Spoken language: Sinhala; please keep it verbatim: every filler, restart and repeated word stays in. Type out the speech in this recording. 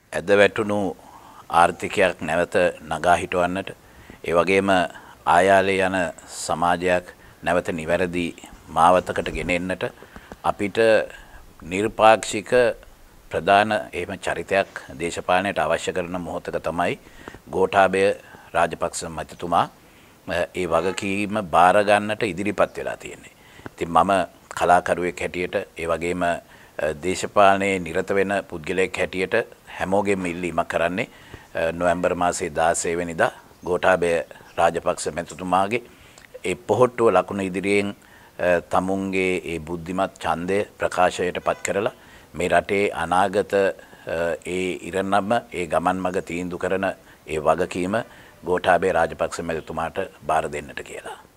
ඇද වැටුණු ආර්ථිකයක් නැවත නගා හිටවන්නට ඒ වගේම ආයාලේ යන සමාජයක් නැවත නිවැරදි මාවතකට ගෙන එන්නට අපිට නිර්පාක්ෂික ප්‍රධාන එහෙම චරිතයක් දේශපාලනයට අවශ්‍ය කරන මොහොතක තමයි ගෝඨාභය රාජපක්ෂ මැතිතුමා ඒ වගකීම බාර ගන්නට ඉදිරිපත් වෙලා තියෙන්නේ. ඉතින් මම කලාකරුවෙක් හැටියට ඒ වගේම දේශපාලනයේ නිරත වෙන පුද්ගලයෙක් හැටියට හැමෝගෙම ඉල්ලීමක් කරන්නේ නොවැම්බර් මාසයේ දාසය වෙනිදා ගෝඨාභය රාජපක්ෂ මැතිතුමාගේ ඒ පොහොට්ටුව ලකුණු ඉදිරියෙන් තමුන්ගේ ඒ බුද්ධිමත් ඡන්දය ප්‍රකාශයට පත් කරලා මේ රටේ අනාගත ඒ ඉරණම ඒ ගමන් මඟ තීන්දුව කරන ඒ වගකීම ගෝඨාභය රාජපක්ෂ මැතිතුමාට බාර දෙන්නට කියලා.